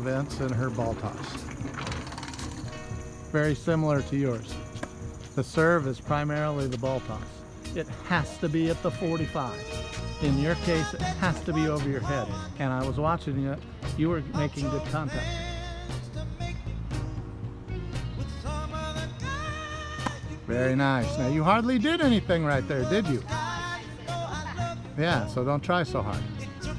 Vince in her ball toss. Very similar to yours. The serve is primarily the ball toss. It has to be at the 45. In your case, it has to be over your head. And I was watching you. You were making good contact. Very nice. Now, you hardly did anything right there, did you? Yeah, so don't try so hard.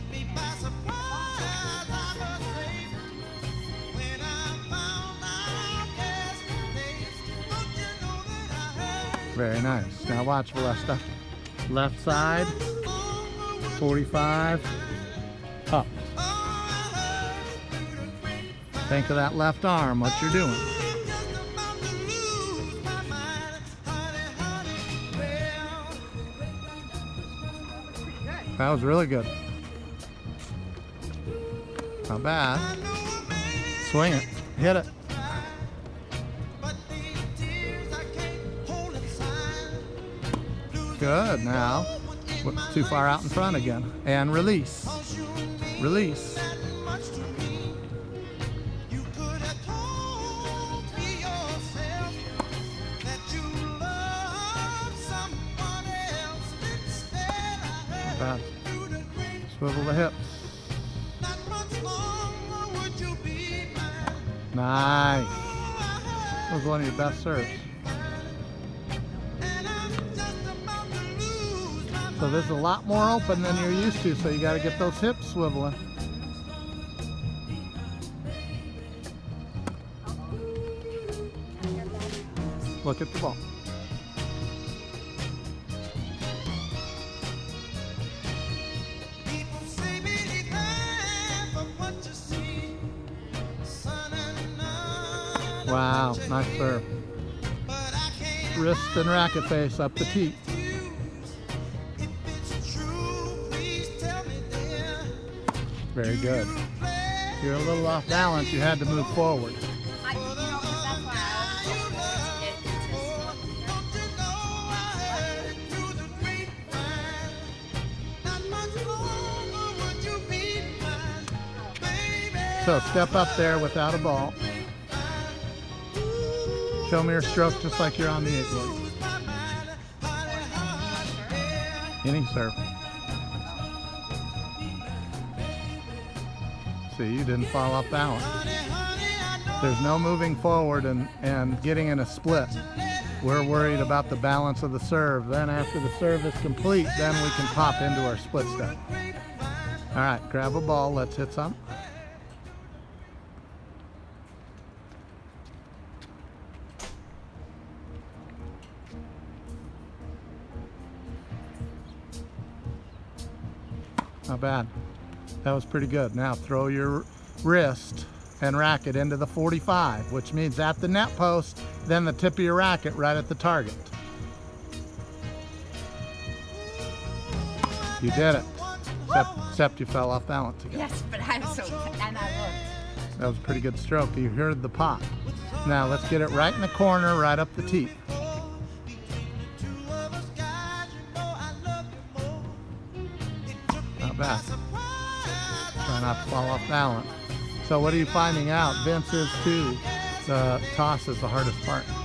Very nice. Now watch Valesta. Left side, 45, up. Think of that left arm, what you're doing. That was really good. Not bad. Swing it. Hit it. Good. Now, too far out in front again. And release. Release. Bad. Swivel the hips. Nice. That was one of your best serves. So this is a lot more open than you're used to, so you got to get those hips swiveling. Look at the ball. Wow, nice serve. Wrist and racket face up the tee. Very good. You're a little off balance. You had to move forward. So step up there without a ball. Show me your stroke just like you're on the 8-wood. Any serve. See, you didn't fall off balance. There's no moving forward and getting in a split. We're worried about the balance of the serve. Then after the serve is complete, then we can pop into our split step. All right, grab a ball. Let's hit some. Not bad. That was pretty good. Now throw your wrist and racket into the 45, which means at the net post, then the tip of your racket right at the target. You did it. Except you fell off balance again. Yes, but I'm so, and I looked. That was a pretty good stroke. You heard the pop. Now let's get it right in the corner, right up the tee. Not bad. Try not to fall off balance. So what are you finding out? Vince is too. The toss is the hardest part.